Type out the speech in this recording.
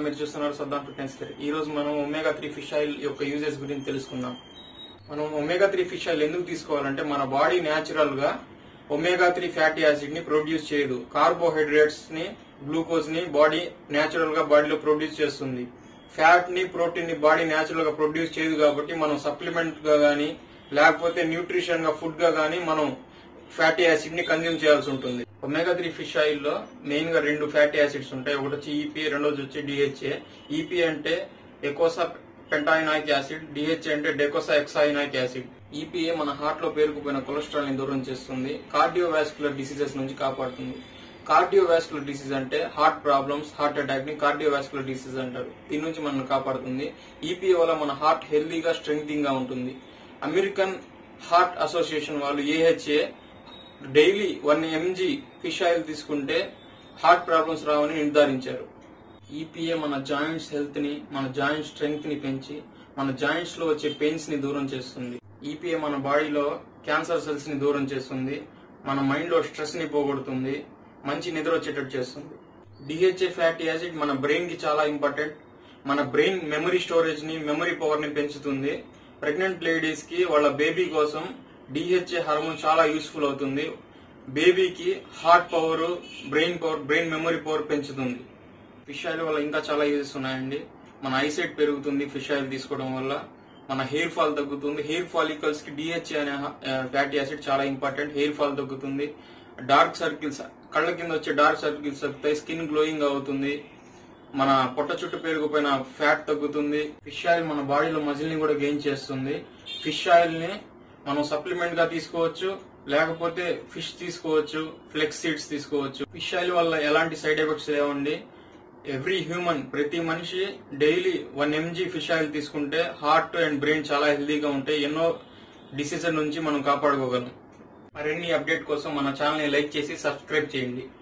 మీరు చూస్తున్నారు Saddam fitness care. ఈ రోజు మనం ఒమేగా 3 ఫిష్ ఆయిల్ యొక్క యూజెస్ గురించి తెలుసుకుందాం. మనం ఒమేగా 3 ఫిష్ ఆయిల్ ఎందుకు తీసుకోవాలంటే మన బాడీ న్యాచురల్ గా ఒమేగా 3 ఫ్యాటీ యాసిడ్ ని ప్రొడ్యూస్ చేయదు. కార్బోహైడ్రేట్స్ ని, గ్లూకోజ్ ని బాడీ న్యాచురల్ గా బాడీలో ప్రొడ్యూస్ చేస్తుంది. ఫ్యాట్ ని, ప్రోటీన్ ని బాడీ న్యాచురల్ గా ప్రొడ్యూస్ చేయదు కాబట్టి మనం సప్లిమెంట్ గా గానీ లేకపోతే న్యూట్రిషన్ గా ఫుడ్ గా గానీ మనం ఫ్యాటీ యాసిడ్ ని కన్జ్యూమ్ చేయాల్సి ఉంటుంది. ఒమేగా 3 ఫిష్ ఆయిల్ లో మెయిన్ గా 2 ఫ్యాటీ యాసిడ్స్ ఉంటాయి. ఒకటి వచ్చి ఈపీఏ, రెండోది వచ్చి డిహెచ్ఏ. ఈపీఏ అంటే ఎకోసా పెంటాయినాయిక్ యాసిడ్, డిహెచ్ఏ అంటే డెకోసా ఎక్సాయినాయిక్ యాసిడ్. ఈపీఏ మన హార్ట్ లో పేరుకుపోయిన కొలెస్ట్రాల్ ని దూరం చేస్తుంది. కార్డియోవాస్కులర్ డిసీజెస్ నుంచి కాపాడుతుంది. కార్డియోవాస్కులర్ డిసీజ్ అంటే హార్ట్ ప్రాబ్లమ్స్, హార్ట్ అటాక్ ని కార్డియోవాస్కులర్ డిసీజ్ అంటారు. దీని నుంచి మనల్ని కాపాడుతుంది. ఈపీఏ వల్ల మన హార్ట్ హెల్దీగా, స్ట్రెంగ్తింగ్ గా ఉంటుంది. అమెరికన్ హార్ట్ అసోసియేషన్ వాళ్ళు AHA daily 1 mg fish oil తీసుకుంటే హార్ట్ ప్రాబ్లమ్స్ రావని నిర్ధారించారు. ఈపీఏ మన జాయింట్స్ హెల్త్ ని, మన జాయింట్ స్ట్రెంగ్త్ ని పెంచి మన జాయింట్స్ లో వచ్చే పెయిన్స్ ని దూరం చేస్తుంది. ఈపీఏ మన బాడీలో క్యాన్సర్ సెల్స్ ని దూరం చేస్తుంది. మన మైండ్ లో స్ట్రెస్ ని పోగొడుతుంది. మంచి నిద్ర వచ్చేటట్టు చేస్తుంది. డిహెచ్ఏ ఫ్యాటీ యాసిడ్ మన బ్రెయిన్ కి చాలా ఇంపార్టెంట్. మన బ్రెయిన్ మెమరీ స్టోరేజ్ ని, మెమరీ పవర్ ని పెంచుతుంది. ప్రెగ్నెంట్ లేడీస్ కి వాళ్ళ బేబీ కోసం డిహెచ్ఏ హార్మోన్ చాలా యూస్ఫుల్ అవుతుంది. బేబీకి heart power, brain memory power పెంచుతుంది. ఫిష్ ఆయిల్ వల్ల ఇంకా చాలా యూజెస్ ఉన్నాయండి. మన ఐసైట్ పెరుగుతుంది ఫిష్ ఆయిల్ తీసుకోవడం వల్ల. మన హెయిర్ ఫాల్ తగ్గుతుంది. హెయిర్ ఫాలికల్స్ కి డిహెచ్ఏ అనే ఫ్యాటీ యాసిడ్ చాలా ఇంపార్టెంట్. హెయిర్ ఫాల్ తగ్గుతుంది. డార్క్ సర్కిల్స్, కళ్ళ కింద వచ్చే డార్క్ సర్కిల్స్ తగ్గుతాయి. స్కిన్ గ్లోయింగ్ అవుతుంది. మన పొట్ట చుట్టూ పెరిగిపోయిన ఫ్యాట్ తగ్గుతుంది. ఫిష్ ఆయిల్ మన బాడీలో మజిల్ ని కూడా గెయిన్ చేస్తుంది. ఫిష్ ఆయిల్ ని మనం సప్లిమెంట్ గా తీసుకోవచ్చు, లేకపోతే ఫిష్ తీసుకోవచ్చు, ఫ్లెక్స్ సీడ్స్ తీసుకోవచ్చు. ఫిష్ ఆయిల్ వల్ల ఎలాంటి సైడ్ ఎఫెక్ట్స్ లేవండి. ఎవ్రీ హ్యూమన్, ప్రతి మనిషి డైలీ 1 mg ఫిష్ ఆయిల్ తీసుకుంటే హార్ట్ అండ్ బ్రెయిన్ చాలా హెల్దీగా ఉంటాయి. ఎన్నో డిసీజెస్ నుంచి మనం కాపాడుకోగలం. మరిన్ని అప్డేట్ కోసం మన ఛానల్ ని లైక్ చేసి సబ్స్క్రైబ్ చేయండి.